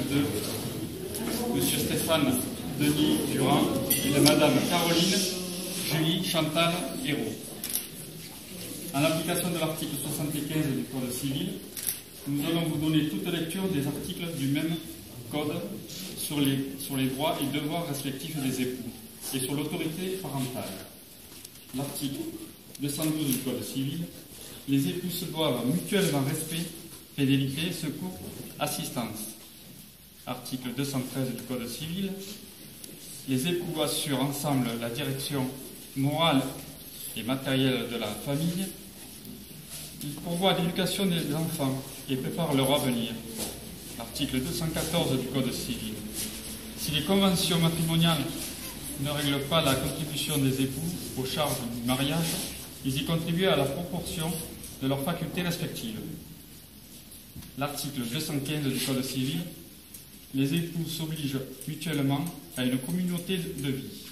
de M. Stéphane Denis Durand et de Mme Caroline Julie Chantal Hérault. En application de l'article 75 du Code civil, nous allons vous donner toute lecture des articles du même Code sur les droits et devoirs respectifs des époux et sur l'autorité parentale. L'article 212 du Code civil, les époux se doivent mutuellement respect, fidélité, secours, assistance. Article 213 du Code civil, les époux assurent ensemble la direction morale et matérielle de la famille. Ils pourvoient à l'éducation des enfants et préparent leur avenir. Article 214 du Code civil. Si les conventions matrimoniales ne règlent pas la contribution des époux aux charges du mariage, ils y contribuent à la proportion de leurs facultés respectives. L'article 215 du Code civil. Les époux s'obligent mutuellement à une communauté de vie.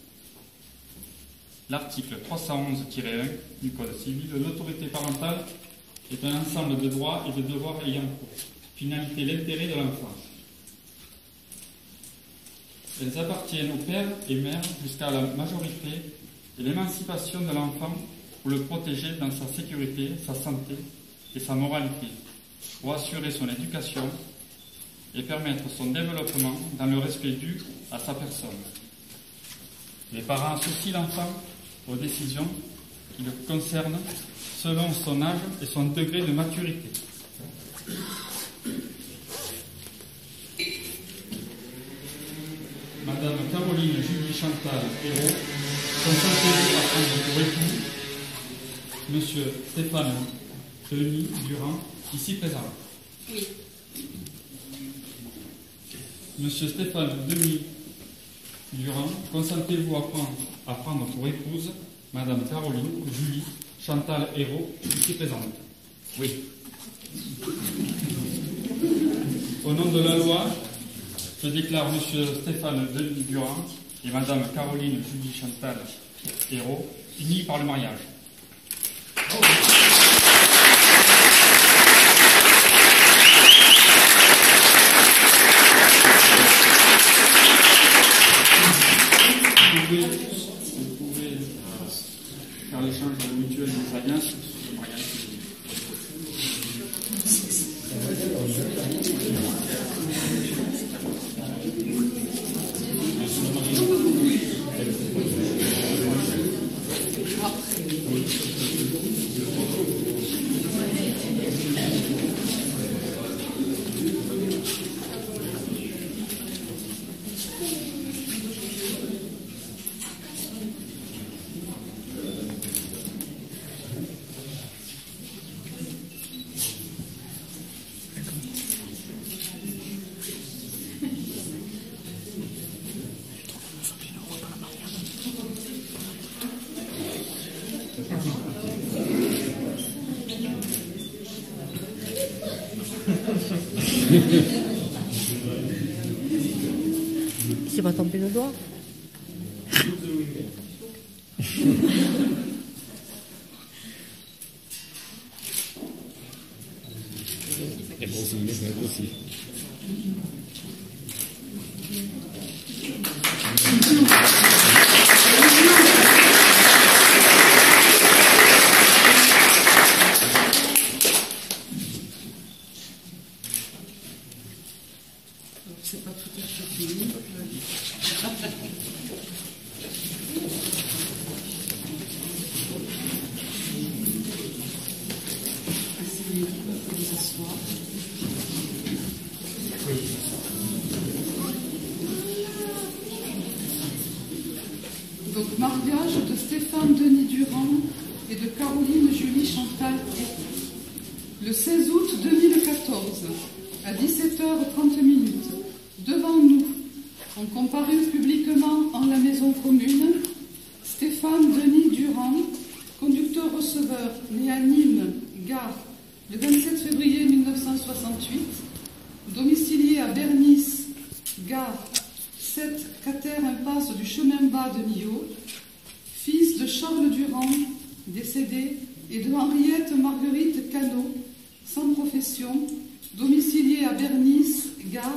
L'article 311-1 du Code civil, l'autorité parentale est un ensemble de droits et de devoirs ayant pour finalité l'intérêt de l'enfant. Elles appartiennent au père et mère jusqu'à la majorité et l'émancipation de l'enfant pour le protéger dans sa sécurité, sa santé et sa moralité, pour assurer son éducation et permettre son développement dans le respect dû à sa personne. Les parents associent l'enfant aux décisions qui le concernent selon son âge et son degré de maturité. Madame Caroline Julie Chantal Hérault, consentez-vous à prendre pour époux Monsieur Stéphane Denis Durand, ici présent? Oui. Monsieur Stéphane Denis Durand, consentez-vous à prendre pour épouse Madame Caroline Julie Chantal Hérault, ici présente? Oui. Au nom de la loi, je déclare Monsieur Stéphane Denis Durand et Madame Caroline Julie Chantal Hérault unis par le mariage. Vous pouvez faire l'échange de mutuelle des alliances sur le mariage. C'est pas tomber le doigt. C'est pas tout à fait fini. Donc, mariage de Stéphane Denis Durand et de Caroline Julie Chantal Hérault. Le 16 août 2014, à 17h30, devant nous, ont comparu publiquement en la maison commune Stéphane Denis Durand, conducteur-receveur, né à Nîmes, Gare, le 27 février 1968, domicilié à Bernice, Gare, 7 Cater impasse du chemin bas de Millau, fils de Charles Durand, décédé, et de Henriette Marguerite Cano, sans profession, domicilié à Bernice, Gare,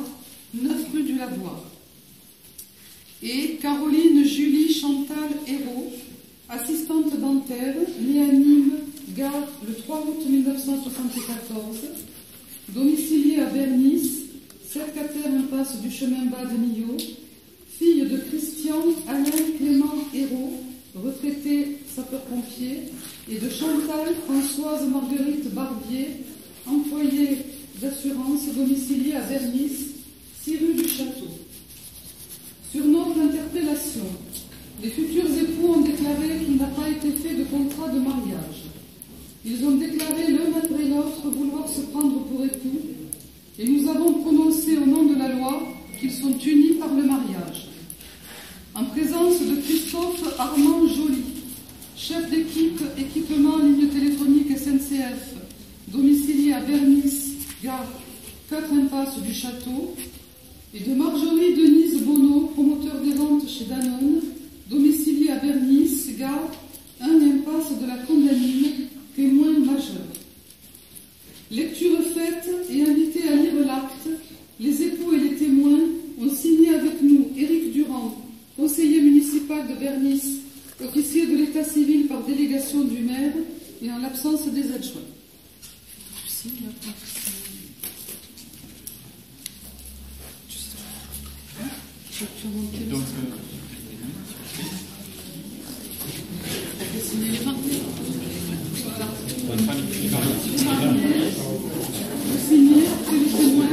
9 rue du Lavoir. Et Caroline Julie Chantal Hérault, assistante dentaire, née à Nîmes, Gare, le 3 août 1974, domiciliée à Bernice, secrétaire impasse du chemin bas de Millau, fille de Christian Alain Clément Hérault, retraité sapeur-pompier, et de Chantal Françoise Marguerite Barbier, employée d'assurance domiciliée à Bernice, 6 rue du Château. Sur notre interpellation, les futurs époux ont déclaré qu'il n'a pas été fait de contrat de mariage. Ils ont déclaré l'un après l'autre vouloir se prendre pour époux, et nous avons prononcé au nom de la loi qu'ils sont unis par le mariage. En présence de Christophe Armand Joly, chef d'équipe équipement ligne téléphonique SNCF, domicilié à Bernice, Gare, 4 impasse du Château, et de Marjorie Denise Bonneau, promoteur des ventes chez Danone, domicilié à Bernice, Gare, 1 impasse de la Condamine, témoin majeur. Lecture faite et invité à lire l'acte, les époux et les témoins ont signé avec nous Éric Durand, conseiller municipal de Bernice, officier de l'état civil par délégation du maire et en l'absence des adjoints. Donc, Signé, que les témoins.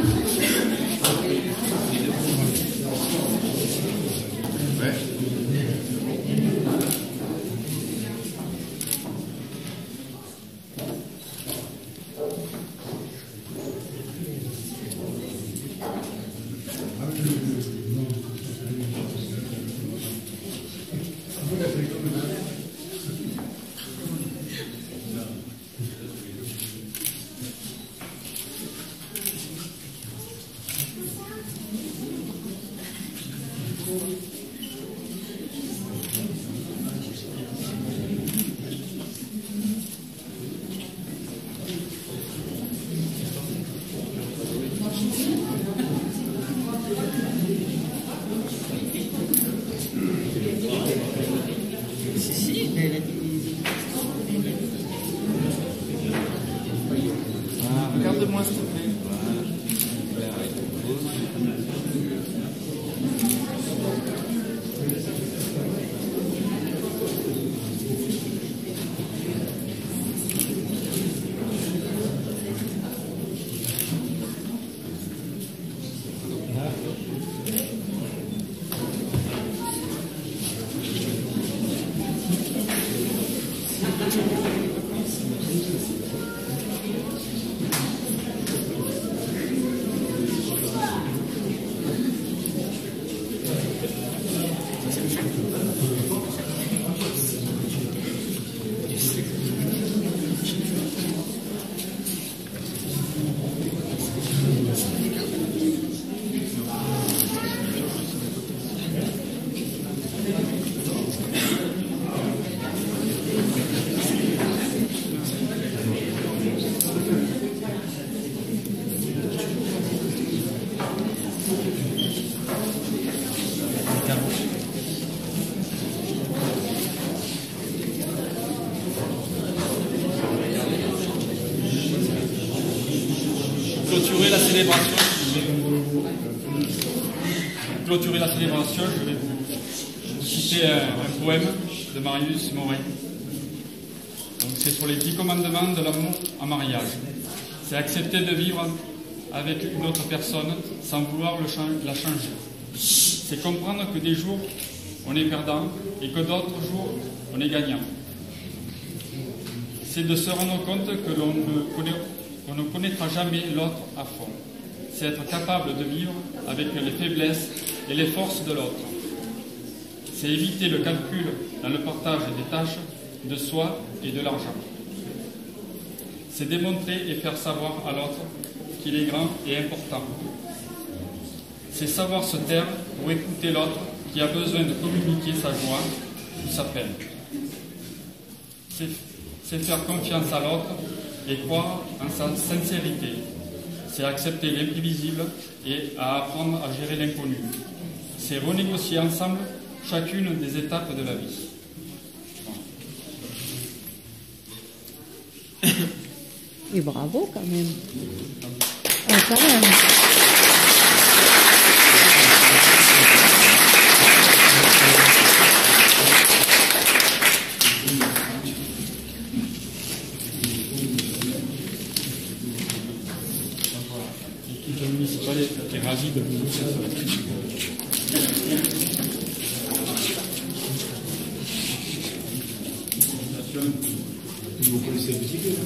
regarde-moi s'il te plaît. Clôturer la célébration, je vais vous citer un poème de Marius Mauret. Donc c'est sur les 10 commandements de l'amour en mariage. C'est accepter de vivre avec une autre personne sans vouloir la changer. C'est comprendre que des jours on est perdant et que d'autres jours on est gagnant. C'est de se rendre compte que l'on ne connaîtra jamais l'autre à fond. C'est être capable de vivre avec les faiblesses et les forces de l'autre. C'est éviter le calcul dans le partage des tâches, de soi et de l'argent. C'est démontrer et faire savoir à l'autre qu'il est grand et important. C'est savoir se taire pour écouter l'autre qui a besoin de communiquer sa joie ou sa peine. C'est faire confiance à l'autre et croire en sa sincérité. c'est accepter l'imprévisible et à apprendre à gérer l'inconnu. C'est renégocier ensemble chacune des étapes de la vie. Et bravo quand même. Ah, quand même. L'équipe municipale est ravie de vous faire ça. Vous connaissez un petit peu.